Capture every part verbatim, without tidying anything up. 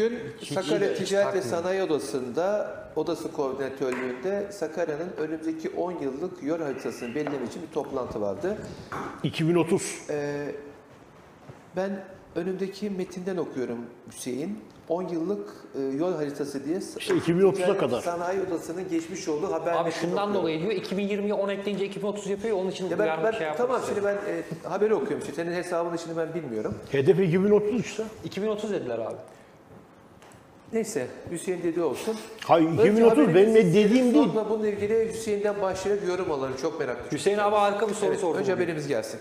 Bugün Sakarya Ticaret ve Sanayi Odası'nda, Odası Koordinatörlüğü'nde Sakarya'nın önümüzdeki on yıllık yol haritasını belirlemek için bir toplantı vardı. iki bin otuz. Ee, ben önümdeki metinden okuyorum Hüseyin. on yıllık e, yol haritası diye İşte iki bin otuza kadar. Sanayi Odası'nın geçmiş olduğu haber. Abi şundan dolayı diyor, iki bin yirmiye on ekleyince iki bin otuz yapıyor, onun için ya ben, ben, şey yapmak Tamam istedim. şimdi ben e, haberi okuyorum. Şimdi senin hesabını şimdi ben bilmiyorum. Hedef iki bin otuz işte. iki bin otuz dediler abi. Neyse Hüseyin dediği olsun. Hayır iki bin otuz benim ne dediğim değil. Sonra bununla ilgili Hüseyin'den başlayarak yorum alalım. Çok meraklı. Hüseyin abi harika bir soru Evet, sordu. önce haberimiz gelsin.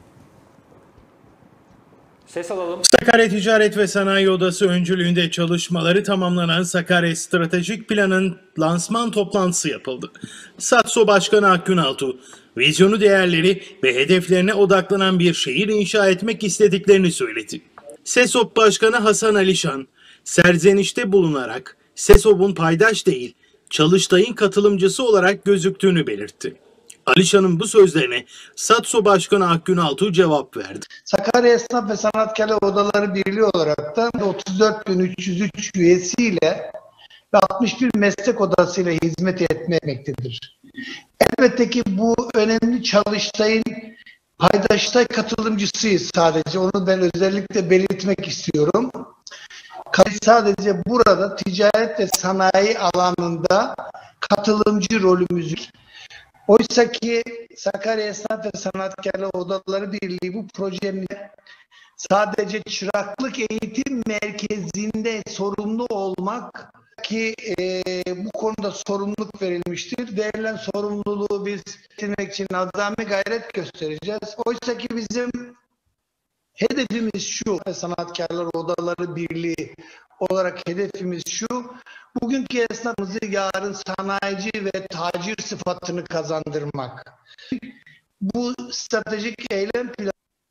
Ses alalım. Sakarya Ticaret ve Sanayi Odası öncülüğünde çalışmaları tamamlanan Sakarya Stratejik Plan'ın lansman toplantısı yapıldı. SATSO Başkanı Akgün Altuğ, vizyonu, değerleri ve hedeflerine odaklanan bir şehir inşa etmek istediklerini söyledi. SESOP Başkanı Hasan Alişan, serzenişte bulunarak SESOP'un paydaş değil, Çalıştay'ın katılımcısı olarak gözüktüğünü belirtti. Alişan'ın bu sözlerine SATSO Başkanı Akgün Altuğ cevap verdi. Sakarya Esnaf ve Sanatkarlar Odaları Birliği olarak da otuz dört bin üç yüz üç üyesiyle ve altmış bir meslek odasıyla hizmet etmektedir. Elbette ki bu önemli Çalıştay'ın paydaştay katılımcısıyız sadece. Onu ben özellikle belirtmek istiyorum. Sadece burada ticaret ve sanayi alanında katılımcı rolümüzü. Oysa ki Sakarya Esnaf ve Sanatkarlar Odaları Birliği bu projenin sadece çıraklık eğitim merkezinde sorumlu olmak ki e, bu konuda sorumluluk verilmiştir. Verilen sorumluluğu biz bitirmek için azami gayret göstereceğiz. Oysa ki bizim hedefimiz şu, Sanatkarlar Odaları Birliği olarak hedefimiz şu, bugünkü esnafımızı yarın sanayici ve tacir sıfatını kazandırmak. Bu stratejik eylem planı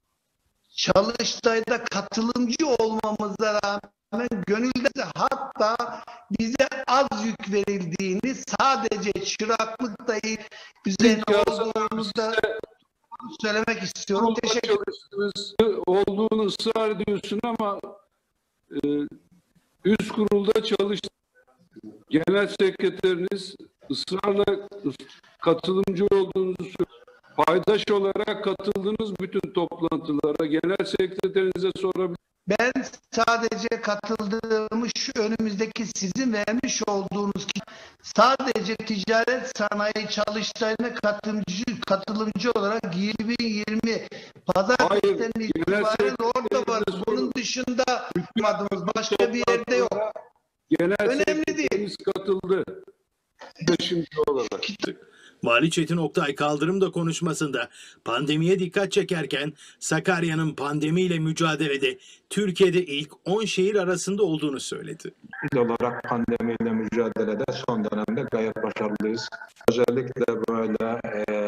Çalıştay'da katılımcı olmamıza rağmen gönülde hatta bize az yük verildiğini, sadece çıraklık değil üzerine olduğumuzda söylemek istiyorum. Teşekkür ederim. Olduğunu ısrar ediyorsun ama e, üst kurulda çalıştı. Genel sekreteriniz ısrarla katılımcı olduğunuzu söylüyor. Paydaş olarak katıldınız bütün toplantılara. Genel sekreterinize sorabilir. Ben sadece katıldığımız şu önümüzdeki sizin vermiş olduğunuz ki sadece ticaret sanayi çalıştayına katılımcı, katılımcı olarak yirmi yirmi pazartesinden itibaren orada var. Bunun dışında başka bir yerde yok. Genel önemli sekreteriniz değil. katıldı. Şimdi olarak. Vali Çetin Oktay kaldırımda konuşmasında pandemiye dikkat çekerken Sakarya'nın pandemiyle mücadelede Türkiye'de ilk on şehir arasında olduğunu söyledi. İl olarak pandemiyle mücadelede son dönemde gayet başarılıyız. Özellikle böyle e,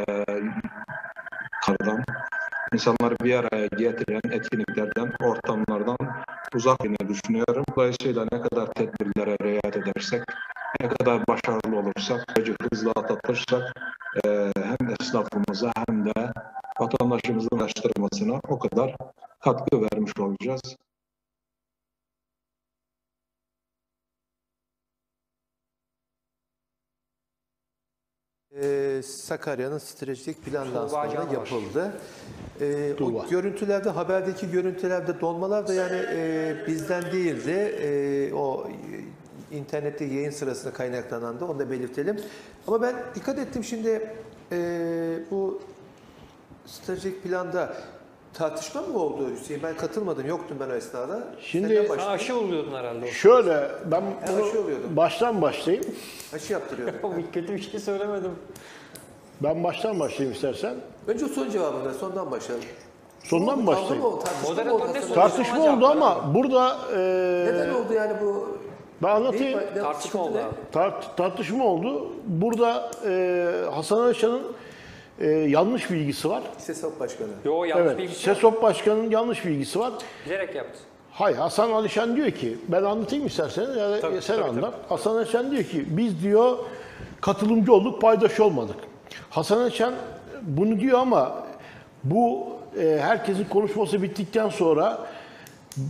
kardan insanları bir araya getiren etkinliklerden, ortamlardan uzak olduğunu düşünüyorum. Dolayısıyla ne kadar tedbirlere riayet edersek, ne kadar başarılı olursak, süreci hızlı atlatırsak e, hem esnafımıza hem de vatandaşımızın ulaştırmasına o kadar katkı vermiş olacağız. Ee, Sakarya'nın stratejik plan lansmanı yapıldı. Ee, o görüntülerde, haberdeki görüntülerde donmalar da yani e, bizden değildi. E, o e, internette yayın sırasında kaynaklanan da onu da belirtelim. Ama ben dikkat ettim şimdi e, bu stratejik planda tartışma mı oldu Hüseyin? Ben katılmadım, yoktum ben o esnada. Şimdi Sen aşı oluyordun herhalde. Şöyle, ben Ben aşı oluyordum. bunu baştan başlayayım. Aşı yaptırıyordum. Kötü bir şey söylemedim. Ben baştan başlayayım istersen. Önce son cevabını ver, sondan başlayalım. Sondan mı başlayayım? Tartışma oldu, tartışma mı Moderatör oldu? ne Hasan? Tartışma oldu ama burada e, Neden oldu yani bu? ben anlatayım. Ne- ne- Tartışma oldu abi. Tart, tartışma oldu. Burada e, Hasan Alişan'ın e, yanlış bilgisi var. SESOP Başkanı. Yo yanlış Evet, bilgi yok. SESOP Başkanı'nın yanlış bilgisi var. Bilerek yaptı. Hayır, Hasan Alişan diyor ki, ben anlatayım isterseniz, yani Tabii, sen tabii, anlat. Hasan Alişan diyor ki, biz diyor katılımcı olduk, paydaş olmadık. Hasan Alişan bunu diyor ama bu e, herkesin konuşması bittikten sonra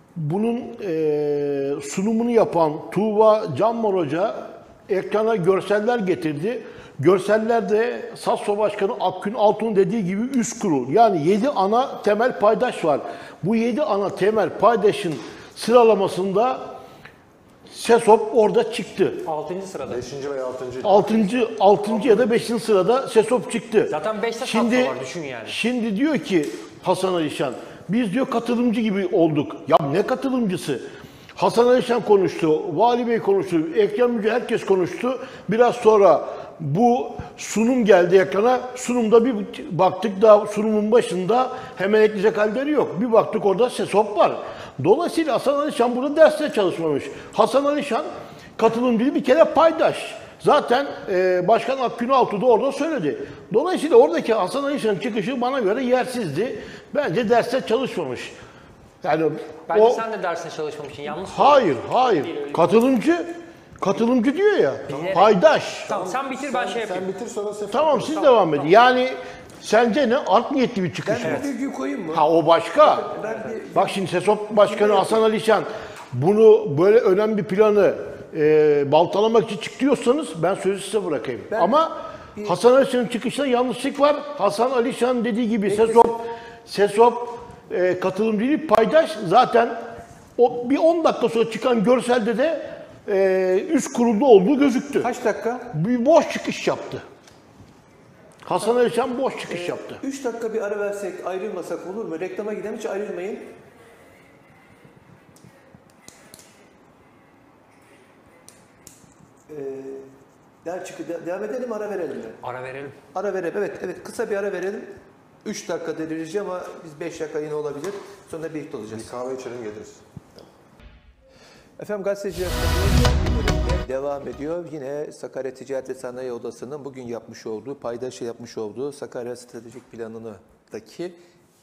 bunun e, sunumunu yapan Tuğba Canmar Hoca ekrana görseller getirdi. Görsellerde SASO Başkanı Akgün Altun'un dediği gibi üst kurul. Yani yedi ana temel paydaş var. Bu yedi ana temel paydaşın sıralamasında SESOP orada çıktı. altıncı sırada. beşinci veya altıncı. altıncı. altıncı ya da beşinci sırada SESOP çıktı. Zaten beşte Şimdi, SASO var, düşün yani. Şimdi diyor ki Hasan Alişan, biz diyor katılımcı gibi olduk. Ya ne katılımcısı? Hasan Alişan konuştu, Vali Bey konuştu, Ekrem Müce herkes konuştu. Biraz sonra bu sunum geldi ekrana. Sunumda bir baktık da sunumun başında hemen ekleyecek halleri yok. Bir baktık orada SESOP var. Dolayısıyla Hasan Alişan burada derste çalışmamış. Hasan Alişan katılımcı bir kere paydaş. Zaten e, Başkan Akgün Altuğ da orada söyledi. Dolayısıyla oradaki Hasan Alişan'ın çıkışı bana göre yersizdi. Bence derste çalışmamış. Yani Bence o, sen de derste çalışmamışsın, yanlış. hayır, hayır. Katılımcı, katılımcı diyor ya. Paydaş. Tamam, sen bitir, ben şey yapayım. Sen bitir sonra Sefa. Tamam siz devam edin. Yani sence ne? Art niyetli bir çıkış mı? Ben bir virgül koyayım mı? Ha o başka. Ben bir- Bak şimdi SESOP Başkanı Hasan Alişan bunu böyle önemli bir planı e, baltalamak için çık diyorsanız ben sözü size bırakayım. Ben- Ama Hasan Alişan'ın çıkışında yanlışlık var. Hasan Alişan dediği gibi SESOP, SESOP e, katılımcı değil, paydaş. Zaten o bir on dakika sonra çıkan görselde de e, üst kurulda olduğu gözüktü. Kaç dakika? Bir boş çıkış yaptı. Hasan Alişan boş çıkış yaptı. üç dakika bir ara versek, ayrılmasak olur mu? Reklama gidelim, hiç ayrılmayın. Ee, der çıkı, de- devam edelim, ara verelim mi? Ara verelim. Ara verelim, evet, evet. Kısa bir ara verelim. üç dakika delireceğim ama biz beş dakika yine olabilir. Sonra birlikte olacağız. Bir kahve içelim geliriz. Efendim gazeteciler devam ediyor. Yine Sakarya Ticaret ve Sanayi Odası'nın bugün yapmış olduğu, paydaşı yapmış olduğu Sakarya Stratejik Planı'ndaki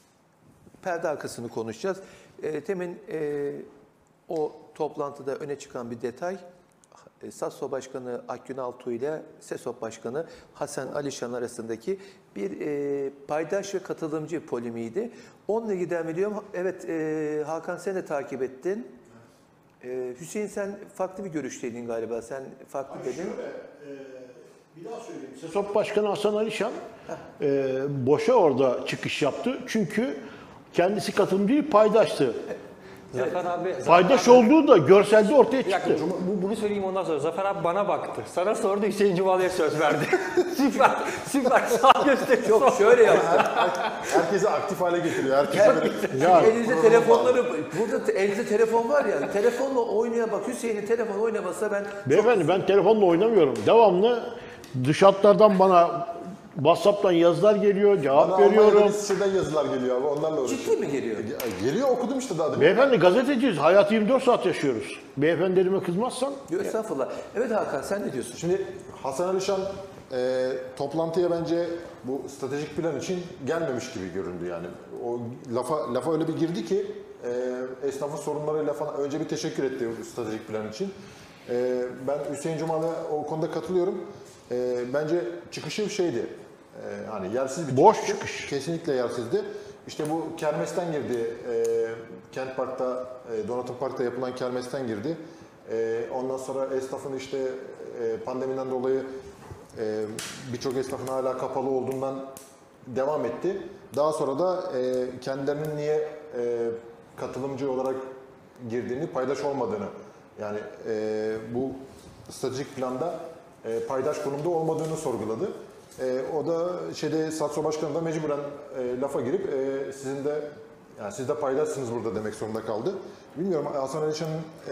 perde arkasını konuşacağız. E, temin e, o toplantıda öne çıkan bir detay, e, SASO Başkanı Akgün Altuğ ile SESOP Başkanı Hasan Alişan arasındaki bir e, paydaş ve katılımcı polemiğiydi. Onunla ilgili devam ediyorum. Evet e, Hakan sen de takip ettin. Ee, Hüseyin sen farklı bir görüşteydin galiba. Sen farklı dedin. Şöyle, e, bir daha söyleyeyim. SESOP Başkanı Hasan Alişan e, boşa orada çıkış yaptı. Çünkü kendisi katılımcı değil, paydaştı. Zafer abi... Paydaş Zafer abi- olduğu da görselde ortaya Bir dakika, çıktı. bu, bunu söyleyeyim ondan sonra. Zafer abi bana baktı. Sana sordu, Hüseyin Cumalı'ya söz verdi. süper, süper. Sağ gösteriyor. Yok şöyle yaptı. Herkesi aktif hale getiriyor. Herkes böyle... Ya, Elinizde telefonları, burada te- elinizde telefon var ya, telefonla oynaya bak. Hüseyin'in telefon oynamasa ben beyefendi ben telefonla oynamıyorum. Devamlı dış hatlardan bana WhatsApp'tan yazılar geliyor, cevap Bana veriyorum. Almanya'dan İsviçre'den yazılar geliyor abi. Onlarla uğraşıyorum. ciddi mi geliyor? Ge- Geliyor okudum işte daha demin. Beyefendi gazeteciyiz. Hayatı yirmi dört saat yaşıyoruz. Beyefendilerime kızmazsan. Yok estağfurullah. Evet Hakan sen ne diyorsun? Şimdi Hasan Alişan e, toplantıya bence bu stratejik plan için gelmemiş gibi göründü yani. O lafa lafa öyle bir girdi ki e, esnafın sorunlarıyla falan önce bir teşekkür etti bu stratejik plan için. E, ben Hüseyin Cumalı o konuda katılıyorum. E, bence çıkışı şeydi. E, hani yersiz bir Boş çıkıştı. çıkış. Kesinlikle yersizdi. İşte bu kermesten girdi. E, Kent Park'ta, e, Donatım Park'ta yapılan kermesten girdi. E, ondan sonra esnafın işte e, pandemiden dolayı e, birçok esnafın hala kapalı olduğundan devam etti. Daha sonra da e, kendilerinin niye e, katılımcı olarak girdiğini, paydaş olmadığını, yani e, bu stratejik planda e, paydaş konumda olmadığını sorguladı. E, o da şeyde SASO Başkanı da mecburen e, lafa girip e, sizin de yani siz de paydaşsınız burada demek zorunda kaldı. Bilmiyorum Hasan Alişan'ın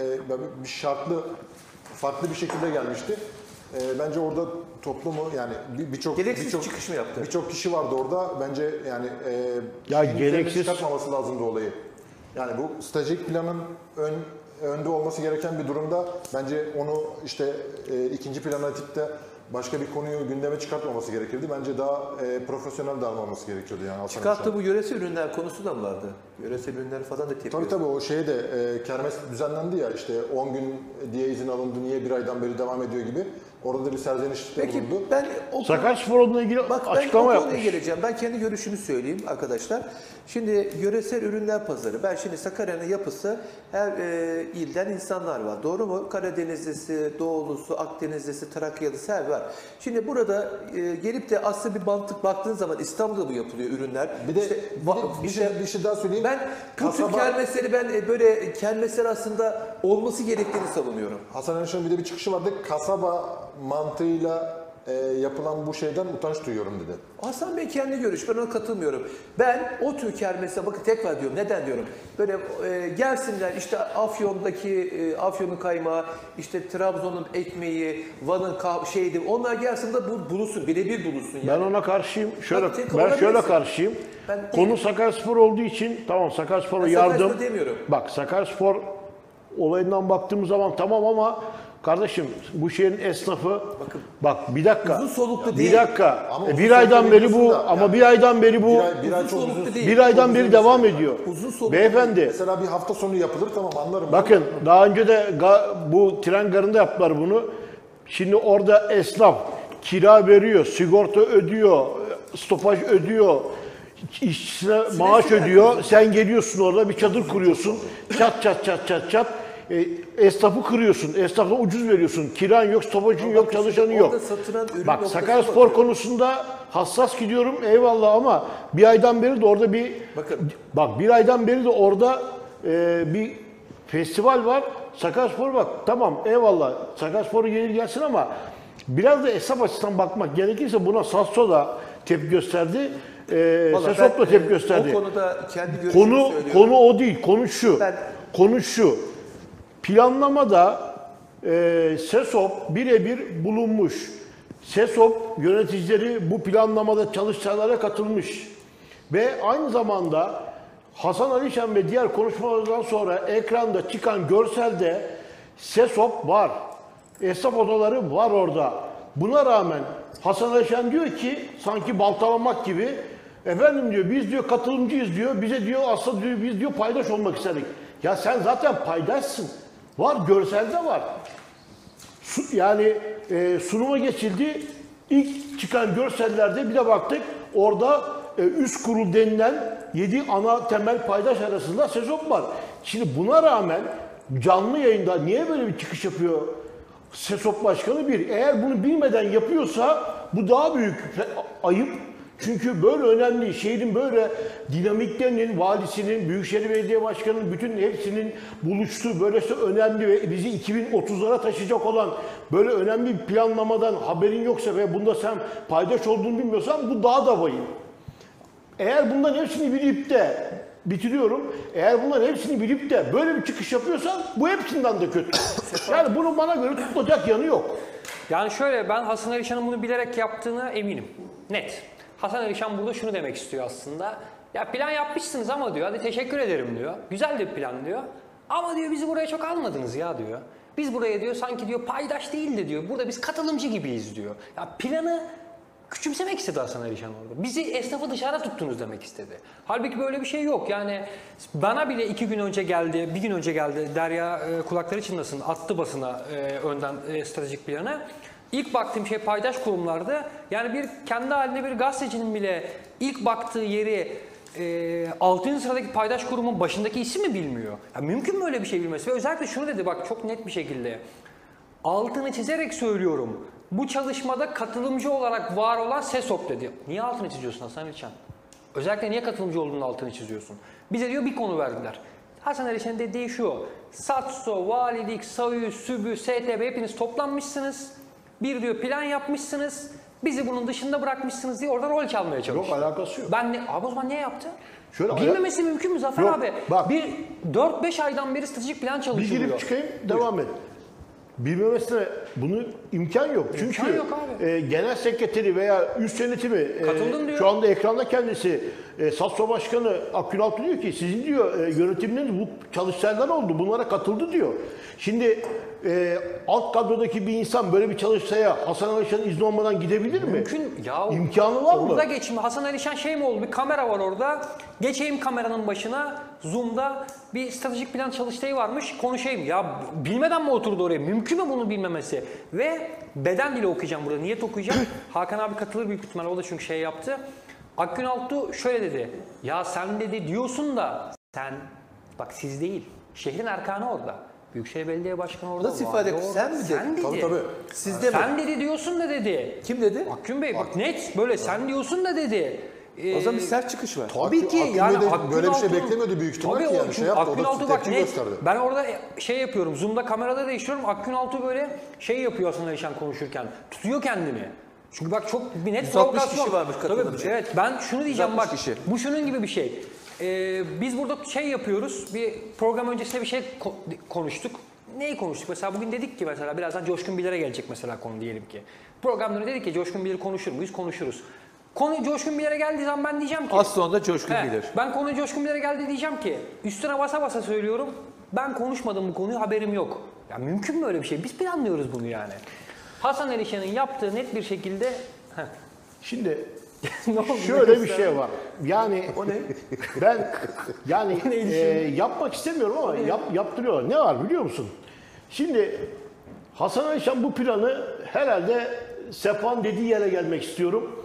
e, bir şartlı, farklı bir şekilde gelmişti. E, bence orada toplumu yani birçok Gereksiz birçok çıkış mı yaptı? birçok kişi vardı orada. Bence yani e, Ya şeyin üzerine gereksiz- çıkartmaması lazımdı olayı. Yani bu stratejik planın ön önde olması gereken bir durumda bence onu işte e, ikinci plana itip de başka bir konuyu gündeme çıkartmaması gerekirdi. Bence daha e, profesyonel davranması gerekiyordu yani Hasan Çıkarttığı Alişan. bu yöresel ürünler konusu da mı vardı? Yöresel ürünler falan da tepki. Tabii tabii o şeye de e, kermes düzenlendi ya işte on gün diye izin alındı niye bir aydan beri devam ediyor gibi. Orada da bir serzenişte Peki bulundu. ben o Sakaryaspor'la ilgili Bak ben açıklama o konuya yapmış. geleceğim. Ben kendi görüşümü söyleyeyim arkadaşlar. Şimdi yöresel ürünler pazarı. Ben şimdi Sakarya'nın yapısı her e, ilden insanlar var. Doğru mu? Karadenizlisi, Doğulusu, Akdenizlisi, Trakyalısı her var. Şimdi burada e, gelip de aslında bir mantık baktığın zaman İstanbul'da bu yapılıyor ürünler. Bir de, İşte, bir, de va- bir, işte şey, bir şey daha söyleyeyim. ben bu tür Kasaba- kermesleri ben e, böyle kermesler aslında olması gerektiğini savunuyorum. Hasan Enişan'ın bir de bir çıkışı vardı. Kasaba mantığıyla e, yapılan bu şeyden utanç duyuyorum dedi. Hasan Bey kendi görüş, ben ona katılmıyorum. Ben o tür kermese, bakın tekrar diyorum, neden diyorum? Böyle e, gelsinler işte Afyon'daki e, Afyon'un kaymağı, işte Trabzon'un ekmeği, Van'ın kah- şeydi, onlar gelsin de bu bulunsun, birebir bulunsun yani. Ben ona karşıyım. Şöyle Bak, tek ben şöyle olabilirsin. karşıyım. Ben Konu değilim. Sakaryaspor olduğu için tamam Sakaryaspor'a Ben yardım. Sakaryaspor demiyorum. Bak Sakaryaspor olayından baktığımız zaman tamam ama kardeşim bu şehrin esnafı bak bir dakika. Uzun soluklu bir değil. dakika. Ama E, uzun bir aydan beri bu soluklu da ama yani bir aydan beri bu Bir ay, bir ay Uzun çok soluklu uzun. değil. bir aydan çok beri uzun devam süre. ediyor. Uzun soluklu Beyefendi Mesela bir hafta sonu yapılır tamam anlarım. bakın daha önce de ga- bu tren garında yaptılar bunu. Şimdi orada esnaf kira veriyor, sigorta ödüyor, stopaj ödüyor, işçisine maaş ödüyor. Sen geliyorsun orada bir çadır kuruyorsun. Çat çat çat çat çat. E, esnafı kırıyorsun. Esnafa ucuz veriyorsun. Kiran yok, stopajın yok, çalışanın yok. Orada satılan ürün Bak noktasına Sakaryaspor bakıyorum. konusunda hassas gidiyorum eyvallah ama bir aydan beri de orada bir Bakın. bak bir aydan beri de orada e, bir festival var. Sakaryaspor bak tamam eyvallah Sakaryaspor'a gelir gelsin ama biraz da esnaf açısından bakmak gerekirse buna Sasso da tepki gösterdi. E, Vallahi Sesop da ben, tepki e, gösterdi. O konuda kendi görüşümü Konu söylüyorum. konu o değil. Konu şu. Ben- Konu şu. Planlamada e, Sesop birebir bulunmuş. Sesop yöneticileri bu planlamada çalıştaylara katılmış. Ve aynı zamanda Hasan Alişan ve diğer konuşmalardan sonra ekranda çıkan görselde Sesop var. Esnaf odaları var orada. Buna rağmen Hasan Alişan diyor ki sanki baltalamak gibi efendim diyor biz diyor katılımcıyız diyor. Bize diyor aslında diyor, biz diyor paydaş olmak istedik. Ya sen zaten paydaşsın. Var görselde var. Su- Yani e, sunuma geçildi. İlk çıkan görsellerde bir de baktık orada e, üst kurul denilen yedi ana temel paydaş arasında Sesop var. Şimdi buna rağmen canlı yayında niye böyle bir çıkış yapıyor Sesop Başkanı? Bir, eğer bunu bilmeden yapıyorsa bu daha büyük fe- ayıp. Çünkü böyle önemli, şehrin böyle dinamiklerinin, valisinin, Büyükşehir Belediye Başkanı'nın bütün hepsinin buluştuğu böylesi önemli ve bizi iki bin otuzlara taşıyacak olan böyle önemli bir planlamadan haberin yoksa ve bunda sen paydaş olduğunu bilmiyorsan bu daha da vahim. Eğer bunların hepsini bilip de bitiriyorum. Eğer bunların hepsini bilip de böyle bir çıkış yapıyorsan bu hepsinden de kötü. Yani bunun bana göre tutulacak yanı yok. Yani şöyle ben Hasan Alişan'ın bunu bilerek yaptığına eminim. Net. Hasan Alişan burada şunu demek istiyor aslında. Ya plan yapmışsınız ama diyor hadi teşekkür ederim diyor. Güzel de bir plan diyor. Ama diyor bizi buraya çok almadınız ya diyor. Biz buraya diyor sanki diyor paydaş değil de diyor. Burada biz katılımcı gibiyiz diyor. Ya planı küçümsemek istedi Hasan Alişan orada. Bizi esnafı dışarı tuttunuz demek istedi. Halbuki böyle bir şey yok. Yani bana bile iki gün önce geldi, bir gün önce geldi. Derya e, kulakları çınlasın attı basına e, önden e, stratejik planı. İlk baktığım şey paydaş kurumlardı. Yani bir kendi halinde bir gazetecinin bile ilk baktığı yeri e, altıncı sıradaki paydaş kurumun başındaki isim mi bilmiyor? Ya mümkün mü öyle bir şey bilmesi? Ve özellikle şunu dedi bak çok net bir şekilde. Altını çizerek söylüyorum. Bu çalışmada katılımcı olarak var olan Sesop dedi. Niye altını çiziyorsun Hasan Alişan? Özellikle niye katılımcı olduğunun altını çiziyorsun? Bize diyor bir konu verdiler. Hasan Alişan'ın dediği şu. Satso, valilik, SAÜ, SÜBÜ, S T B hepiniz toplanmışsınız. Bir diyor plan yapmışsınız. Bizi bunun dışında bırakmışsınız diye orada rol çalmaya çalışıyor. Yok alakası yok. Ben ne, abi o zaman niye yaptı? Şöyle Bilmemesi mümkün mü Zafer Yok, abi? bak. Bir dört beş aydan beri stratejik plan Bir çalışılıyor. girip çıkayım, devam et. Bilmemesine bunu imkan yok. Çünkü yok abi. e, genel sekreteri veya üst yönetimi e, Katıldım diyor. şu anda ekranda kendisi e, Sasso Başkanı Akgün Altuğ diyor ki sizin diyor e, yönetiminiz bu çalıştaylar oldu. Bunlara katıldı diyor. Şimdi e, alt kadrodaki bir insan böyle bir çalıştaya Hasan Alişan'ın izni olmadan gidebilir mi? Mümkün. Ya İmkanı var mı? Orada geçeyim. Hasan Alişan şey mi oldu? Bir kamera var orada. Geçeyim kameranın başına. Zoom'da bir stratejik plan çalıştayı varmış. Konuşayım. Ya bilmeden mi oturdu oraya? Mümkün mü bunu bilmemesi? Ve beden dili okuyacağım burada. Niyet okuyacağım. Hakan abi katılır büyük ihtimalle. O da çünkü şey yaptı. Akgün Altuğ şöyle dedi. Ya sen dedi diyorsun da sen bak siz değil. Şehrin erkanı orada. Büyükşehir Belediye Başkanı orada. Nasıl ifade etti? Sen mi dedin? Sen dedi. Tabii tabii. Sizde mi? Sen dedi diyorsun da dedi. Kim dedi? Akgün Bey bak net böyle sen diyorsun da dedi. Ee, O zaman bir sert çıkış var. Tabii ki Akgün yani Bey de Akgün böyle bir şey Altuğ'un- beklemiyordu büyük ihtimal Tabii ki o- yani, şey çünkü yaptı, o Akgün da Altuğ bak tepki net. gösterdi. Ben orada şey yapıyorum. Zoom'da kameraları değiştiriyorum. Akgün Altuğ böyle şey yapıyor aslında Alişan konuşurken. Tutuyor kendini. Çünkü bak çok bir net yüz altmış provokasyon. kişi varmış katılımcı. Tabii, evet ben şunu diyeceğim yüz altmış bak. kişi. Bu şunun gibi bir şey. Ee, biz burada şey yapıyoruz. Bir program öncesinde bir şey ko- konuştuk. Neyi konuştuk? Mesela bugün dedik ki mesela birazdan Coşkun Bilir'e gelecek mesela konu diyelim ki. Programda dedik ki Coşkun Bilir konuşur muyuz? Konuşuruz. Konu Coşkun Bilir'e geldiği zaman ben diyeceğim ki... Az sonra da Coşkun He, Bilir. Ben konu Coşkun Bilir'e geldi diyeceğim ki üstüne basa basa söylüyorum. Ben konuşmadım bu konuyu, haberim yok. Ya mümkün mü öyle bir şey? Biz planlıyoruz bunu yani. Hasan Alişan'ın yaptığı net bir şekilde... Heh. Şimdi Ne oldu? şöyle bir şey var. Yani O ne? ben yani O neydi e, yapmak istemiyorum ama yap, yaptırıyorlar. Ne var biliyor musun? Şimdi Hasan Alişan bu planı herhalde Sefa'nın dediği yere gelmek istiyorum.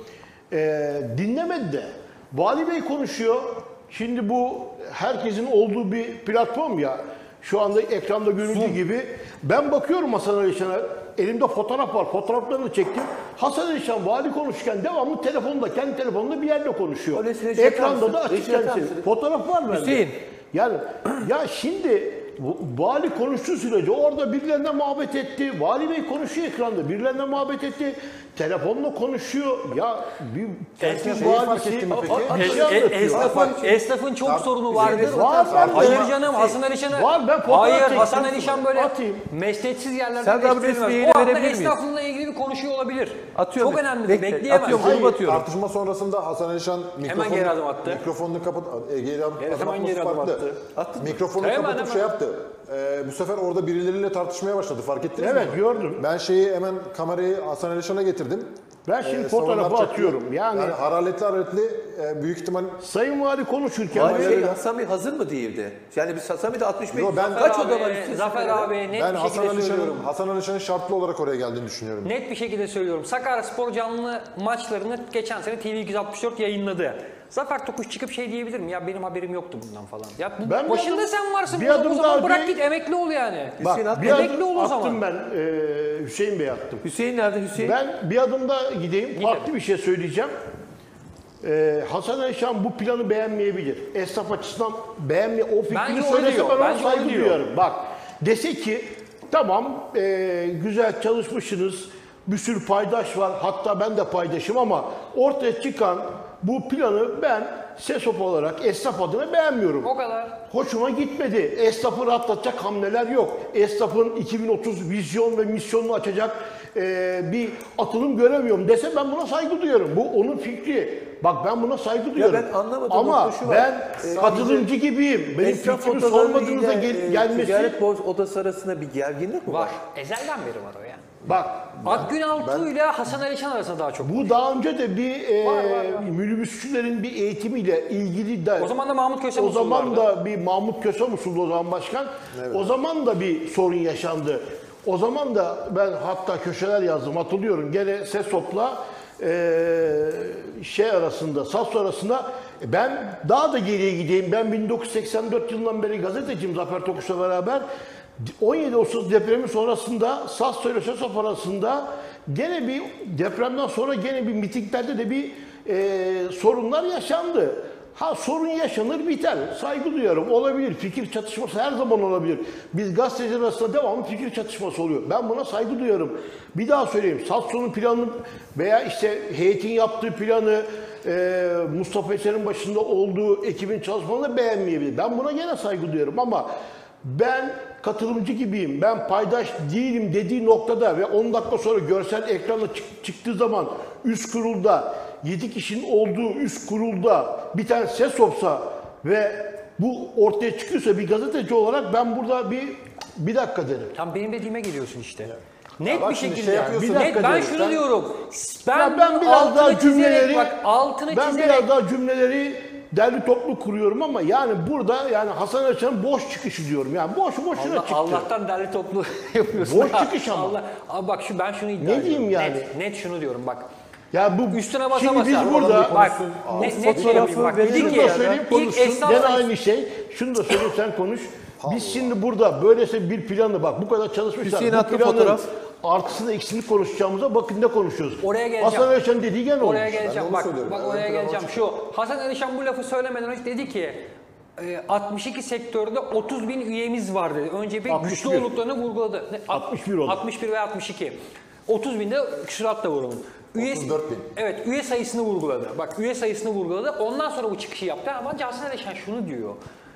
E, dinlemedi de. Vali Bey konuşuyor. Şimdi bu herkesin olduğu bir platform ya. Şu anda ekranda görüldüğü gibi. Ben bakıyorum Hasan Alişan'a. Elimde fotoğraf var. Fotoğraflarını çektim. Hasan Alişan vali konuşurken devamlı telefonda, kendi telefonunda bir yerde konuşuyor. O resim- resim Ekranda atar da mısın? açık Resim atar kendisi. mısın? Fotoğraf var bende. Hüseyin. Yani ya şimdi vali konuştuğu sürece orada birilerine muhabbet etti. Vali Bey konuşuyor ekranda. Birilerine muhabbet etti. Telefonla konuşuyor. Ya bir Esnaf bir şeyi valisi- fark ettin mi peki? A- a- Es- şey e- anlatıyor. esnafın, esnafın çok sorunu vardır. Var, var. Hayır Var. canım Hasan Alişan'ı... Var, ben fotoğraf Hayır çektim. Hasan Alişan böyle Atayım. mesleksiz yerlerde Sen daha bir eleştirilmez. resmi O anda verebilir miyiz? esnafla ilgili bir konuşuyor olabilir. Atıyorum. Çok önemli. Bekle, Bekleyemez. atıyorum. Hayır, Grubu atıyorum. Tartışma sonrasında Hasan Alişan mikrofonu, geri adım attı. mikrofonunu kapat, e, geri adım, Evet, adım hemen atması geri adım farklı. attı. Attın mı? Mikrofonu Hemen, kapatıp hemen. şey yaptı. E, bu sefer orada birileriyle tartışmaya başladı. Fark ettiniz mi? Evet, bunu? gördüm. Ben şeyi hemen kamerayı Hasan Alişan'a getirdim. Ben şimdi E, fotoğrafı savunma atıyorum. çekti. Yani, hararetli hararetli e, büyük ihtimal Sayın Vali konuşurken Vali böyle- Bey Hasan Bey hazır mı değildi? Yani biz Hasan Bey'de altmış beş. Yo, ben- Kaç Zafer oda var? abi, üstü Zafer üstüne? abi net ben bir Hasan şekilde Alişan'ın söylüyorum. Hasan Alişan'ın şartlı olarak oraya geldiğini düşünüyorum. Net bir şekilde söylüyorum. Sakaryaspor canlı maçlarını geçen sene T V iki yüz altmış dört yayınladı. Zafer Tokuş çıkıp şey diyebilir mi? Ya benim haberim yoktu bundan falan. Ya bu Ben bir başında adım- sen varsın. bir burada, adım o zaman daha bırak bir- git emekli ol yani. Bak, Hüseyin at- bir emekli adım ol o zaman. attım ben, e, Hüseyin Bey attım. Hüseyin nerede Hüseyin? Ben bir adım da gideyim, farklı bir şey söyleyeceğim. Ee, Hasan Alişan bu planı beğenmeyebilir. Esnaf açısından beğenmeye, o fikrini Bence o söylese diyor, ben ona bence o saygı diyor. duyarım. Bak, dese ki tamam e, güzel çalışmışsınız, bir sürü paydaş var, hatta ben de paydaşım ama ortaya çıkan bu planı ben SESOP olarak esnaf adına beğenmiyorum. O kadar. Hoşuma gitmedi. Esnafı rahatlatacak hamleler yok. Esnafın iki bin otuz vizyon ve misyonunu açacak e, bir atılım göremiyorum dese ben buna saygı duyuyorum. Bu onun fikri. Bak ben buna saygı duyuyorum. ben anlamadığım Ama nokta şu var. ben Ee, katılımcı gibiyim. Benim Esnaf fikrimi odaları sormadığınızda ile, gel- e, gelmesi... Ticaret Boz Odası arasında bir gerginlik mi var? Var. Ezelden beri var o ya. Bak Akgün Altuğ ile Hasan Alişan arasında daha çok. bu daha önce de bir e, Var, var, var. minibüsçülerin bir eğitimiyle ilgili de... O zaman da Mahmut Kösem O usulü zaman vardı. da bir Mahmut Kösem usulü o zaman başkan. O zaman da bir sorun yaşandı. O zaman da ben hatta köşeler yazdım hatırlıyorum. Gene SESOP'la eee şey arasında, SASO arasında ben daha da geriye gideyim. Ben bin dokuz yüz seksen dört yılından beri gazeteciyim Zafer Tokuş'la beraber. on yedi Ağustos depremi sonrasında SASO ile SESOP arasında gene bir depremden sonra gene bir mitinglerde de bir eee, sorunlar yaşandı. Ha sorun yaşanır biter. Saygı duyuyorum. Olabilir. Fikir çatışması her zaman olabilir. Biz gazeteciler arasında devamlı fikir çatışması oluyor. Ben buna saygı duyuyorum. Bir daha söyleyeyim. SASO'nun planı veya işte heyetin yaptığı planı e, Mustafa Eser'in başında olduğu ekibin çalışmalarını beğenmeyebilir. Ben buna gene saygı duyuyorum ama ben katılımcı gibiyim, ben paydaş değilim dediği noktada ve on dakika sonra görsel ekrana çık- çıktığı zaman üst kurulda yedi kişinin olduğu üst kurulda bir tane ses olsa ve bu ortaya çıkıyorsa bir gazeteci olarak ben burada bir bir dakika derim. Tam benim dediğime geliyorsun işte. Net bak bir şimdi şekilde. şey yani. yapıyorsun. Bir Bir dakika, dakika ben diyorum. şunu Sen- diyorum. Ben, Ya ben bunun biraz altını daha çizerek, cümleleri bak altını ben çizerek biraz daha cümleleri derli toplu kuruyorum ama yani burada yani Hasan Erşen'in boş çıkışı diyorum. Yani boş boşuna Allah, çıktı. Allah'tan derli toplu yapıyorsun. Boş çıkış ama. Allah, abi bak şu ben şunu iddia Ne ediyorum. diyeyim yani? Net, net şunu diyorum bak. Ya bu Üstüne basa şimdi basa. biz burada bak net, net şey yapayım bak. verelim Dedi şunu ki da söyleyeyim ilk konuşsun. esnaf Gene sayısı- aynı şey. Şunu da söyleyeyim sen konuş. Biz şimdi burada böylese bir planı bak bu kadar çalışmışlar. Hüseyin Bu attı planın fotoğraf. artısını eksini konuşacağımıza bakın ne konuşuyoruz. Oraya geleceğim. Hasan Erşen dediği gene olmuş. Oraya geleceğim. onu Bak, söylüyorum. bak Yani oraya ön plana geleceğim. bak. Şu Hasan Alişan bu lafı söylemeden önce dedi ki e, altmış iki sektörde otuz bin üyemiz var dedi. Önce bir altmış güçlü bir. olduklarını vurguladı. Ne, altmış bir oldu. altmış bir ve altmış iki. otuz binde küsurat da var onun. Üye, otuz dört bin. Evet, üye sayısını vurguladı. Bak üye sayısını vurguladı. Ondan sonra bu çıkışı yaptı. Ama bence Hasan Alişan şunu diyor.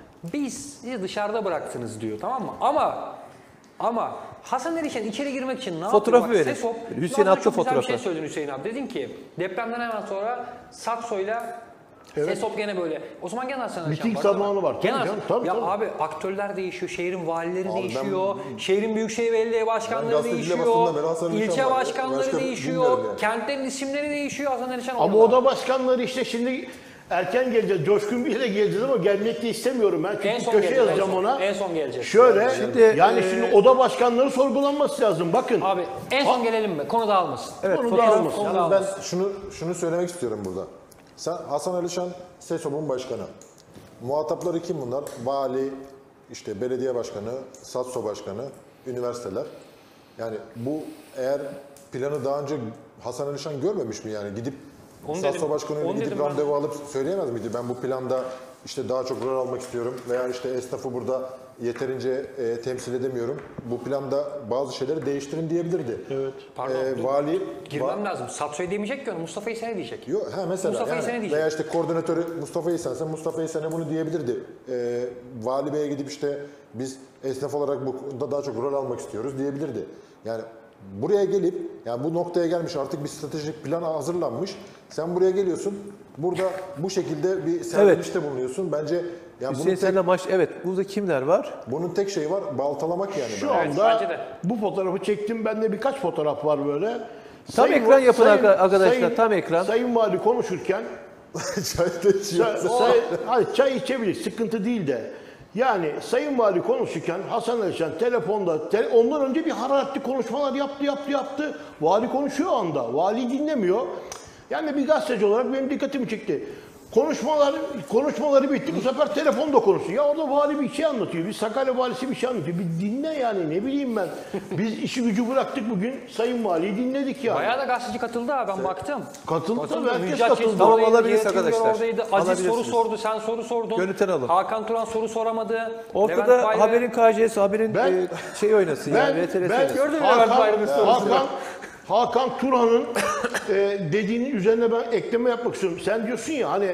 Biz sizi dışarıda bıraktınız diyor, tamam mı? Ama ama Hasan Erişen içeri girmek için ne Fotoğrafı yapıyor? verin. Sesop, Hüseyin şu an attı çok güzel bir fotoğrafı. şey söyledin Hüseyin abi. Dedin ki depremden hemen sonra Sakso'yla Sesop gene böyle. O zaman gene Hasan Erişen Miting var. zamanı var. Tabii Gene canım, Hasan- tabii, ya tabii. abi aktörler değişiyor, şehrin valileri Abi ben- değişiyor, şehrin büyükşehir belediye başkanları gazeteciyle değişiyor, basında beri Hasan Erişen ilçe var ya. başkanları Başka değişiyor, bilmiyorum yani. kentlerin isimleri değişiyor. Hasan Erişen Ama orada. oda başkanları işte şimdi erken geleceğiz. Coşkun Bey'le geleceğiz ama gelmek de istemiyorum ben. En Çünkü son köşe geleceğiz, yazacağım en son. ona. En son geleceğiz. Şöyle Şimdi, yani e, şimdi oda başkanları sorgulanması lazım. Bakın. Abi en son gelelim mi? Konu dağılmasın. Evet, Konu fotoğraf- dağılmasın. Konu Yalnız dağılmasın. ben şunu şunu söylemek istiyorum burada. Sen Hasan Alişan Sesop'un başkanı. Muhatapları kim bunlar? Vali, işte belediye başkanı, Satso başkanı, üniversiteler. Yani bu eğer planı daha önce Hasan Alişan görmemiş mi yani gidip Onu Satso dedim, başkanıyla onu gidip dedim ben. randevu alıp söyleyemez miydi? Ben bu planda işte daha çok rol almak istiyorum veya işte esnafı burada yeterince e, temsil edemiyorum. Bu planda bazı şeyleri değiştirin diyebilirdi. Evet. Pardon, E, dur. vali Girmem lazım. Satso'yu demeyecek ki onu. Mustafa İsen'e diyecek. Yok, ha mesela Mustafa İsen'e yani diyecek. veya işte koordinatörü Mustafa İsen'se Mustafa İsen'e bunu diyebilirdi. Ee, Vali Bey'e gidip işte biz esnaf olarak bu konuda daha çok rol almak istiyoruz diyebilirdi. Yani buraya gelip yani bu noktaya gelmiş artık bir stratejik plan hazırlanmış. Sen buraya geliyorsun. Burada bu şekilde bir serzenişte bulunuyorsun. Bence yani bunun Hüseyin tek, Sen'le maç, evet burada kimler var? bunun tek şeyi var baltalamak yani. Şu bence. Evet, anda bence de. bu fotoğrafı çektim. Bende birkaç fotoğraf var böyle. Tam ekran yapın arkadaşlar, sayın- tam ekran. Sayın Vali konuşurken Çay da içiyor. Çay, say, hayır, çay içebilir, sıkıntı değil de. Yani Sayın Vali konuşurken Hasan Erşen telefonda, tele, ondan önce bir hararetli konuşmalar yaptı, yaptı, yaptı. Vali konuşuyor o anda, vali dinlemiyor. Yani bir gazeteci olarak benim dikkatimi çekti. Konuşmalar, konuşmaları bitti, bu sefer telefonda konuşuyor. Ya orada vali bir şey anlatıyor, bir Sakarya valisi bir şey anlatıyor. Bir dinle yani, ne bileyim ben. Biz işi gücü bıraktık bugün, Sayın Vali'yi dinledik yani. Bayağı da gazeteci katıldı ha, ben baktım. Katıldı tabii, herkes Müjdat katıldı. Çetin Tamam, oradaydı, alabiliriz Cihat Güngör arkadaşlar. Oradaydı. Aziz soru Alabilirsiniz. sordu, sen soru sordun. Görüntüleri alın. Hakan Turan soru soramadı. Ortada Levent Bayram- haberin K J'si, haberin Ben- e, şey oynasın Ben, yani. V T R ben S'si. Gördün mü Levent Bayram'ın Hakan, sorusunu? Hakan, Hakan Turhan'ın e, dediğinin üzerine ben ekleme yapmak istiyorum. Sen diyorsun ya hani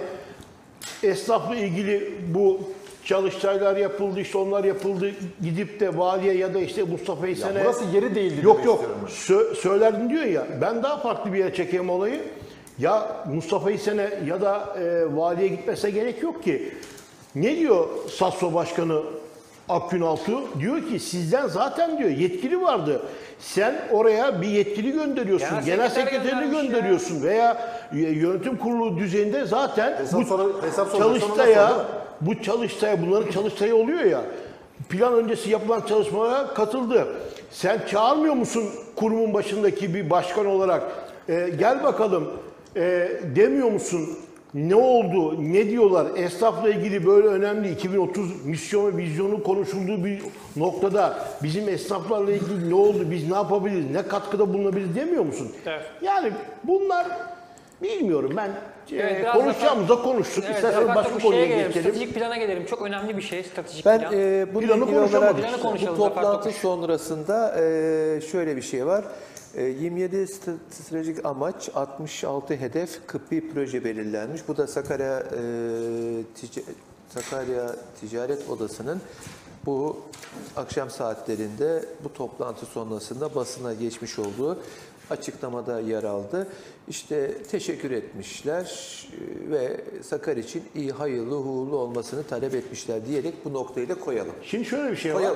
esnafla ilgili bu çalıştaylar yapıldı, işte onlar yapıldı, gidip de valiye ya da işte Mustafa İsen'e... burası yeri değildi Yok demek yok, istiyorum ben. Sö- söylerdin diyor ya, ben daha farklı bir yere çekeyim olayı. Ya Mustafa İsen'e ya da e, valiye gitmese gerek yok ki. Ne diyor Satso Başkanı Akgünaltı? Diyor ki sizden zaten diyor yetkili vardı. Sen oraya bir yetkili gönderiyorsun, Genel genel, sekreter sekreterini göndermiş ya. gönderiyorsun veya yönetim kurulu düzeyinde zaten Hesap bu sonra- hesap soracak, çalıştaya, sonra nasıl bu çalıştaya, bunların çalıştayı oluyor ya, plan öncesi yapılan çalışmalara katıldı. Sen çağırmıyor musun kurumun başındaki bir başkan olarak? Ee, gel bakalım e, demiyor musun? Ne oldu, ne diyorlar? Esnafla ilgili böyle önemli iki bin otuz misyon ve vizyonu konuşulduğu bir noktada bizim esnaflarla ilgili ne oldu, biz ne yapabiliriz, ne katkıda bulunabiliriz demiyor musun? Evet. Yani bunlar bilmiyorum ben Evet, e, biraz konuşacağımızda konuştuk. Evet, İsterseniz biraz başka bu konuya şeye gelelim, geçelim. stratejik plana gelelim. Çok önemli bir şey stratejik Ben plan. e, bununla Planı ilgili konuşamadık. olarak Planı bu konuşalım, Zafer toplantı Tokuş. sonrasında e, şöyle bir şey var. E, yirmi yedi st- stratejik amaç, altmış altı hedef, kırk bir proje belirlenmiş. Bu da Sakarya e, Tic- Sakarya Ticaret Odası'nın bu akşam saatlerinde bu toplantı sonrasında basına geçmiş olduğu açıklamada yer aldı. İşte teşekkür etmişler e, ve Sakarya için iyi, hayırlı, uğurlu olmasını talep etmişler diyerek bu noktayı da koyalım. Şimdi şöyle bir şey var. Koyalım.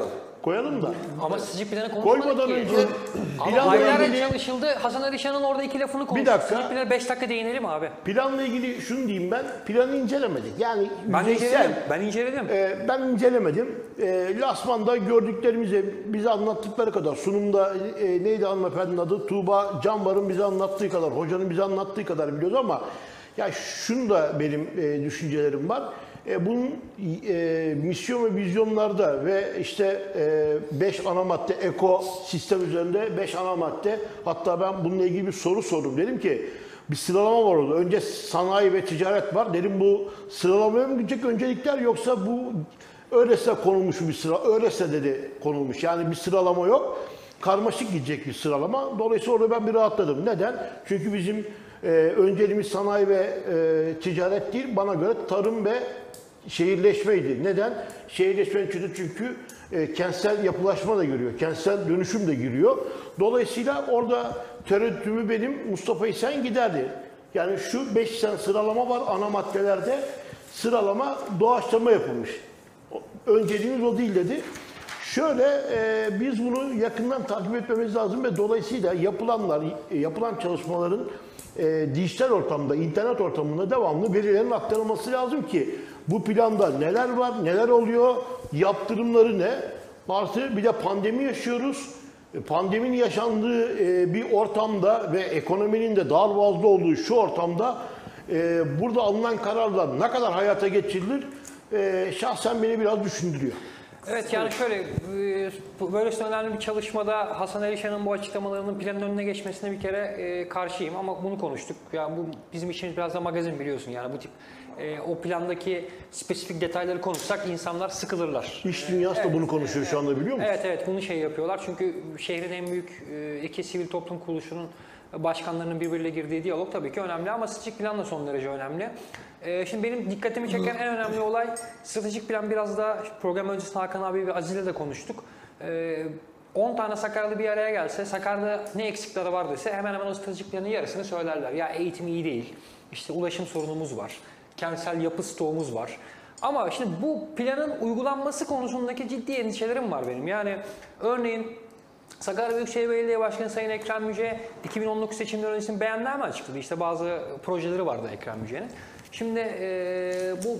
Koyalım da. Ama stratejik planı konuşmadık Koymadan ki. önce Ama planla aylarca ilgili, çalışıldı. Hasan Alişan'ın orada iki lafını konuştuk. dakika. Stratejik plana beş dakika değinelim abi. planla ilgili şunu diyeyim ben. Planı incelemedik. Yani Ben yüzeysel, inceledim. Ben inceledim. e, ben incelemedim. E, Lasman'da gördüklerimizi bize anlattıkları kadar, sunumda e, neydi hanımefendinin adı? Tuğba Canbar'ın bize anlattığı kadar, hocanın bize anlattığı kadar biliyoruz ama ya şunu da benim e, düşüncelerim var. E, bunun e, misyon ve vizyonlarda ve işte beş ana madde eko sistem üzerinde beş ana madde, hatta ben bununla ilgili bir soru sordum. Dedim ki bir sıralama var orada. Önce sanayi ve ticaret var. Dedim bu sıralamaya mı gidecek öncelikler yoksa bu öylesine konulmuş bir sıra, öylesine dedi konulmuş. Yani bir sıralama yok. Karmaşık gidecek bir sıralama. Dolayısıyla orada ben bir rahatladım. Neden? Çünkü bizim e, önceliğimiz sanayi ve e, ticaret değil. Bana göre tarım ve şehirleşmeydi. Neden? Şehirleşmenin içinde çünkü e, kentsel yapılaşma da giriyor. Kentsel dönüşüm de giriyor. Dolayısıyla orada tereddütümü benim Mustafa İsen giderdi. Yani şu beş tane sıralama var ana maddelerde. Sıralama doğaçlama yapılmış. Önceliğimiz o değil dedi. Şöyle e, biz bunu yakından takip etmemiz lazım ve dolayısıyla yapılanlar, yapılan çalışmaların e, dijital ortamda, internet ortamında devamlı verilerin aktarılması lazım ki bu planda neler var, neler oluyor, yaptırımları ne? Artı bir de pandemi yaşıyoruz. Pandeminin yaşandığı e, bir ortamda ve ekonominin de darboğazda olduğu şu ortamda e, burada alınan kararlar ne kadar hayata geçirilir e, şahsen beni biraz düşündürüyor. Evet, yani şöyle, e, bu- böylesine önemli bir çalışmada Hasan Alişan'ın bu açıklamalarının planın önüne geçmesine bir kere e, karşıyım ama bunu konuştuk. Yani bu bizim işimiz biraz da magazin, biliyorsun, yani bu tip e, o plandaki spesifik detayları konuşsak insanlar sıkılırlar. İş dünyası da bunu konuşuyor şu anda, biliyor musun? Evet evet, bunu şey yapıyorlar çünkü şehrin en büyük e, iki sivil toplum kuruluşunun başkanlarının birbiriyle girdiği diyalog tabii ki önemli ama stratejik plan da son derece önemli. E, şimdi benim dikkatimi çeken en önemli olay stratejik plan. Biraz da program öncesinde Hakan abi ve Aziz'le de konuştuk. E, on tane Sakaryalı bir araya gelse, Sakarya'da ne eksikleri var dese hemen hemen o stratejik planın yarısını söylerler. Ya eğitim iyi değil, işte ulaşım sorunumuz var, kentsel yapı stoğumuz var. Ama şimdi bu planın uygulanması konusundaki ciddi endişelerim var benim. Yani örneğin Sakarya Büyükşehir Belediye Başkanı Sayın Ekrem Müce iki bin on dokuz seçimleri öncesinde beyanlar mı açıkladı? İşte bazı projeleri vardı Ekrem Müce'nin. Şimdi e, bu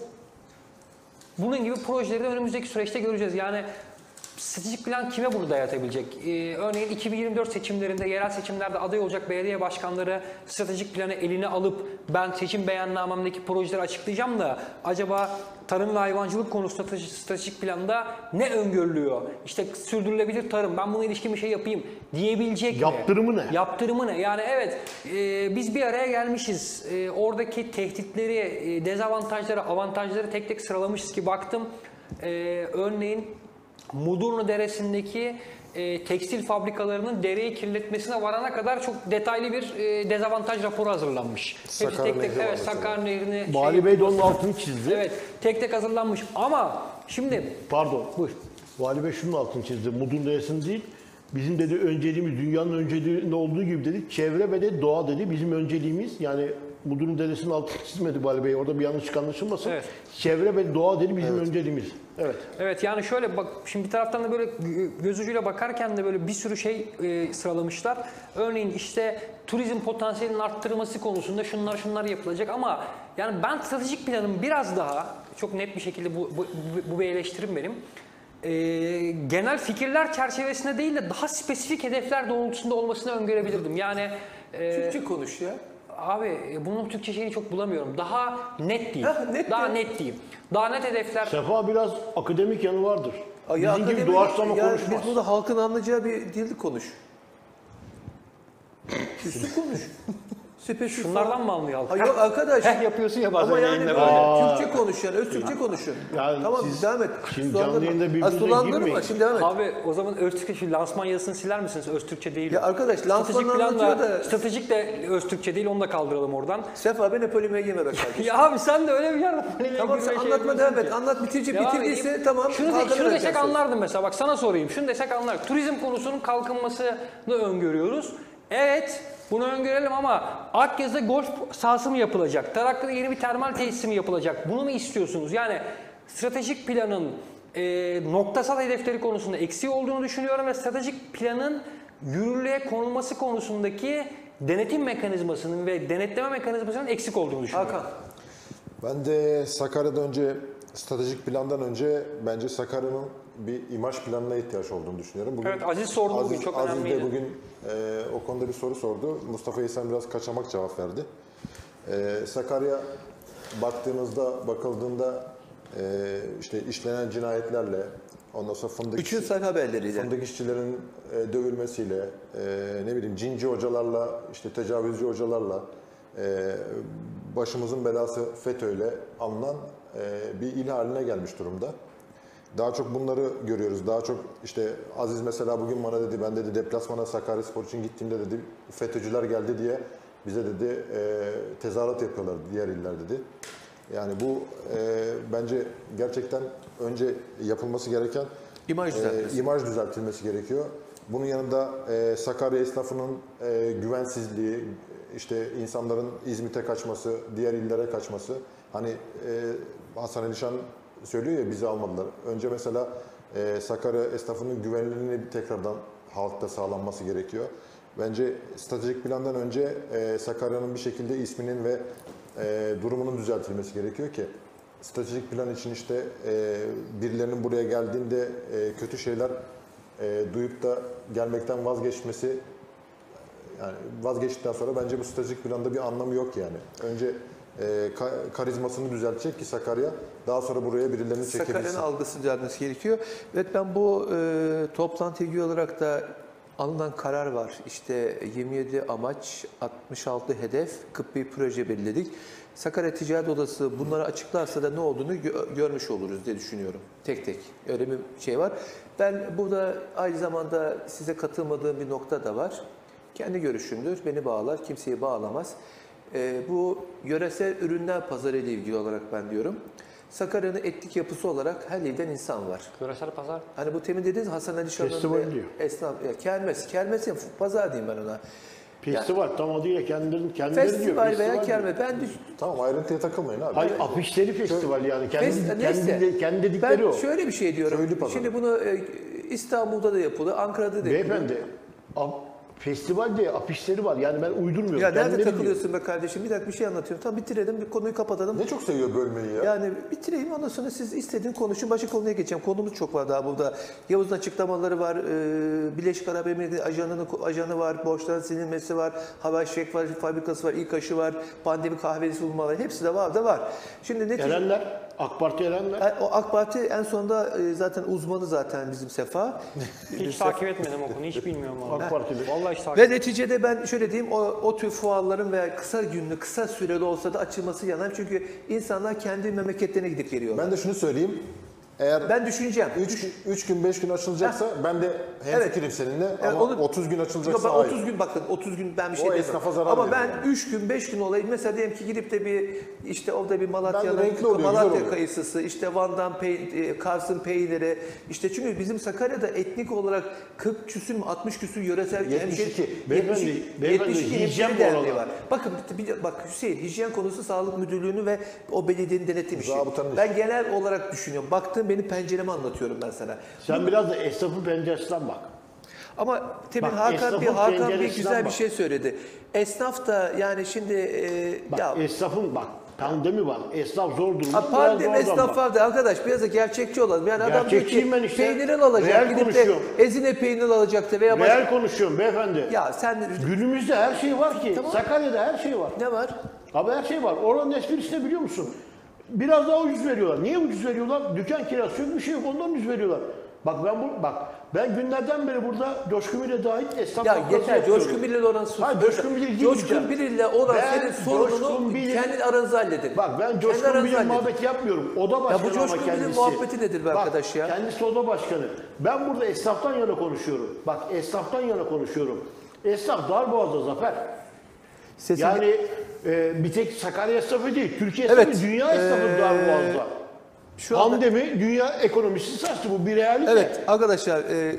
bunun gibi projeleri de önümüzdeki süreçte göreceğiz. Yani stratejik plan kime bunu dayatabilecek? Ee, örneğin iki bin yirmi dört seçimlerinde, yerel seçimlerde aday olacak belediye başkanları stratejik planı eline alıp ben seçim beyannamemdeki projeleri açıklayacağım da acaba tarım ve hayvancılık konusunda stratejik planda ne öngörülüyor? İşte sürdürülebilir tarım, ben buna ilişkin bir şey yapayım diyebilecek mi? Yaptırımı ne? Yaptırımı ne? Yani evet, e, biz bir araya gelmişiz. E, oradaki tehditleri, e, dezavantajları, avantajları tek tek sıralamışız ki baktım. E, örneğin Mudurnu Deresi'ndeki e, tekstil fabrikalarının dereyi kirletmesine varana kadar çok detaylı bir e, dezavantaj raporu hazırlanmış. Hepsi Sakarya tek tek, Nehri var evet, mesela. Sakarya Nehri'ni Vali şey, Bey de onun altını çizdi. evet, tek tek hazırlanmış. Ama şimdi Pardon. buyur. Vali Bey şunun altını çizdi. Mudurnu Deresi'nin değil. Bizim dedi önceliğimiz, dünyanın önceliğinde olduğu gibi dedi, çevre ve de doğa dedi. Bizim önceliğimiz, yani Mudurnu Deresi'nin altını çizmedi Vali Bey. Orada bir yanlışlık anlaşılmasın. Evet. Çevre ve doğa dedi bizim önceliğimiz. Evet. Evet, yani şöyle bak, şimdi bir taraftan da böyle göz ucuyla bakarken de böyle bir sürü şey e, sıralamışlar. Örneğin işte turizm potansiyelinin arttırılması konusunda şunlar şunlar yapılacak ama yani ben stratejik planın biraz daha çok net bir şekilde bu, bu, bu bir eleştirim benim. E, genel fikirler çerçevesinde değil de daha spesifik hedefler doğrultusunda olmasını öngörebilirdim. Yani e, Türkçe konuş ya. abi bunun Türkçe şeyini çok bulamıyorum. Daha net diyeyim. Heh, net daha ya. net diyeyim. Daha net hedefler. Sefa biraz akademik yanı vardır. Ya Bizim gibi akademi- doğaçlama ya konuşmaz. Biz burada halkın anlayacağı bir dilde konuş. Üstü konuş. Spesifik Şunlardan falan. mı anlıyor halk? Ha, yok arkadaş. Heh yapıyorsun ya bazen Ama yani yayında böyle böyle. Türkçe konuş yani. Öz Türkçe konuşun. Yani Tamam siz devam et. şimdi Sulandırma. canlı yayında birbirinize Ha, sulandırma. girmeyin. Şimdi devam et. Abi o zaman Öztürkçe, şu lansman yazısını siler misiniz? Öztürkçe değil. Ya arkadaş, lansmanı Stratejik plan da- anlatıyor da- Stratejik de Öztürkçe değil, onu da kaldıralım oradan. Sefa beni polemiğe girme be kardeşim. Ya abi sen de öyle bir yer Tamam sen anlatma devam et. Anlat bitince bitirdiyse tamam. Şunu, de, şunu kaldırıvereceksin desek söz. anlardım mesela. Bak sana sorayım. Şunu desek anlar. Turizm konusunun kalkınmasını öngörüyoruz. Evet, bunu öngörelim ama Akyazı'da golf sahası mı yapılacak? Taraklı'da yeni bir termal tesisi mi yapılacak? Bunu mu istiyorsunuz? Yani stratejik planın e, noktasal hedefleri konusunda eksiği olduğunu düşünüyorum ve stratejik planın yürürlüğe konulması konusundaki denetim mekanizmasının ve denetleme mekanizmasının eksik olduğunu düşünüyorum. Hakan. Ben de Sakarya'dan önce, stratejik plandan önce bence Sakarya'nın bir imaj planına ihtiyaç olduğunu düşünüyorum. Bugün, Evet, Aziz sordu bugün, Aziz, çok Aziz önemliydi. de bugün e, o konuda bir soru sordu. Mustafa İhsan biraz kaçamak cevap verdi. E, Sakarya baktığınızda, bakıldığında e, işte işlenen cinayetlerle, ondan sonra fındık, Üçün sayfa haberleriyle. fındık işçilerin e, dövülmesiyle, e, ne bileyim cinci hocalarla, işte tecavüzcü hocalarla, e, başımızın belası FETÖ'yle alınan e, bir il haline gelmiş durumda. Daha çok bunları görüyoruz. Daha çok işte Aziz mesela bugün bana dedi, ben dedi deplasmana Sakaryaspor için gittiğimde dedi FETÖ'cüler geldi diye bize dedi e, tezahürat yapıyorlar diğer iller dedi. Yani bu e, bence gerçekten önce yapılması gereken İmaj düzeltmesi. e, imaj düzeltilmesi gerekiyor. Bunun yanında e, Sakarya esnafının e, güvensizliği, işte insanların İzmit'e kaçması, diğer illere kaçması. Hani e, Hasan Alişan söylüyor ya bizi almadılar. Önce mesela e, Sakarya esnafının güvenilirliğini tekrardan halkta sağlanması gerekiyor. Bence stratejik plandan önce e, Sakarya'nın bir şekilde isminin ve e, durumunun düzeltilmesi gerekiyor ki stratejik plan için işte e, birilerinin buraya geldiğinde e, kötü şeyler e, duyup da gelmekten vazgeçmesi, yani vazgeçtikten sonra bence bu stratejik planda bir anlamı yok yani. Önce e, ka- karizmasını düzeltecek ki Sakarya, daha sonra buraya birilerini çekebilsin. Sakarya'nın algısı düzeltmesi gerekiyor. Evet, ben bu e, toplantıya ilgili olarak da alınan karar var. İşte yirmi yedi amaç, altmış altı hedef, kırk bir proje belirledik. Sakarya Ticaret Odası bunları açıklarsa da ne olduğunu gö- görmüş oluruz diye düşünüyorum. Tek tek. Öyle bir şey var. Ben burada aynı zamanda size katılmadığım bir nokta da var. Kendi görüşümdür. Beni bağlar, kimseyi bağlamaz. Ee, bu yöresel ürünler pazarı ile ilgili olarak ben diyorum. Sakarya'nın etnik yapısı olarak her ilden insan var. Küresel pazar. Hani bu temin dediğiniz Hasan Ali Şah'ın Festival ve diyor. esnaf, ya kermes, kermes ya, pazar diyeyim ben ona. Festival tam adıyla kendileri, kendileri diyor. Festival veya diyor. kermes. Ben düş- Tamam, ayrıntıya takılmayın abi. Hayır, afişleri festival yani. Kendi, Fes- kendi, neyse. kendi dedikleri ben o. şöyle bir şey diyorum. Köylü pazarı. Şimdi bunu e, İstanbul'da da yapılıyor, Ankara'da da yapılıyor. Beyefendi, a- festival diye afişleri var. Yani ben uydurmuyorum. Ya nerede Kendileri diyor. takılıyorsun be kardeşim? Bir dakika bir şey anlatıyorum. Tamam, bitirelim, bir konuyu kapatalım. Ne çok seviyor bölmeyi ya. Yani bitireyim, ondan sonra siz istediğin konuşun, başka konuya geçeceğim. Konumuz çok var daha burada. Yavuz'un açıklamaları var, e, Birleşik Arap Emirlikleri ajanının ajanı var, borçların silinmesi var, Havai Fişek var, fabrikası var, İKAŞ'ı var, pandemi kahvesi bulma var, hepsi de var da var. Şimdi netice... Erenler, AK Parti Erenler. E, O AK Parti en sonunda e, zaten uzmanı zaten bizim Sefa. Hiç takip etmedim o konuyu, hiç bilmiyorum vallahi. AK Partili. Vallahi hiç takip Ve etmedim. neticede ben şöyle diyeyim, o, o tür fuarların veya kısa günlü, kısa süreli olsa da açılması yanayım. Çünkü insanlar kendi memleketlerine gidip geliyorlar. Ben de şunu söyleyeyim. Eğer Ben düşüneceğim. üç gün beş gün açılacaksa ben de hemfikirim seninle Evet, ama onu- otuz gün Yok, açılacaksa ben hayır. otuz gün bakın otuz gün ben bir şey O demem. esnafa zarar Ama veriyor ben yani. üç gün beş gün olayım. Mesela diyelim ki gidip de bir işte orada bir Ben Malatya'nın de renkli oluyor, güzel Malatya oluyor. kayısısı, işte Van'dan pey- e, Kars'ın peyniri. İşte çünkü bizim Sakarya'da etnik olarak kırk küsür mü altmış küsür yöresel yetmiş iki. hemşire- Beyefendi, yetmiş- beyefendi, yetmiş iki hijyen hemşire derneği bu var. arada. Bakın bir, bir- bak Hüseyin, hijyen konusu Sağlık Müdürlüğü'nü ve o belediyenin denetim işi. Zabıtanın işi. Ben genel olarak düşünüyorum. Baktığım benim penceremi anlatıyorum ben sana. Sen biraz da esnafın penceresinden bak. Ama temin Bak, Hakan bir esnafın Hakan bir penceresinden güzel bir bak. şey söyledi. Esnaf da yani şimdi e, Bak ya esnafın bak pandemi var. Esnaf zor durumda. Ha, biraz pandemi oradan esnaf bak. vardı arkadaş, biraz da gerçekçi olalım. Yani adam diyor ki Gerçekçiyim ben işte. peynir alacak, Real gidip de konuşuyorum. ezine peynir alacaktı veya başka... Real konuşuyorum beyefendi. Ya sen Günümüzde her şey var ki. Tamam. Sakarya'da her şey var. ne var? Abi her şey var. Oranın esprisi ne biliyor musun? Biraz daha ucuz veriyorlar. Niye ucuz veriyorlar? Dükkan kirası yok, bir şey yok. Ondan ucuz veriyorlar. Bak ben bu bak ben günlerden beri burada Coşkun Bil'e dahil esnaf Ya bankası yeter, yapıyorum. Coşkun Bilir'le olan sus. Hayır, Coşkun Bilir'le Coşkun gideceğim. Bilir'le olan Ben senin sorununu Coşkun Bilir'in- kendi aranızda halledin. Bak ben Kendi Coşkun aranızda Bil'in halledin. muhabbeti yapmıyorum. Oda başkanı Coşkun ama Bilir'in kendisi. muhabbeti nedir be Bak, arkadaş ya? Kendisi oda başkanı. Ben burada esnaftan yana konuşuyorum. Bak esnaftan yana konuşuyorum. Esnaf Darboğaz'da Zafer. Sesini- Yani e, bir tek Sakarya esnafı değil. Türkiye Evet, esnafı, dünya esnafı ee, Darboğaz'da. Şu anda... Pandemi dünya ekonomisini sarstı. Bu bir realite. Evet arkadaşlar, e,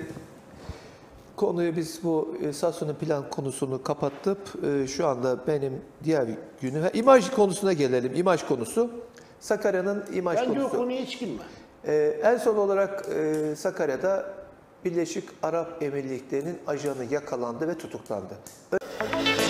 konuyu biz bu e, Sassu'nun plan konusunu kapattık. E, şu anda benim diğer günü, ha, imaj konusuna gelelim. İmaj konusu. Sakarya'nın imaj Bence o konusu. konuya hiç girme. Ee, en son olarak e, Sakarya'da Birleşik Arap Emirlikleri'nin ajanı yakalandı ve tutuklandı. Ö-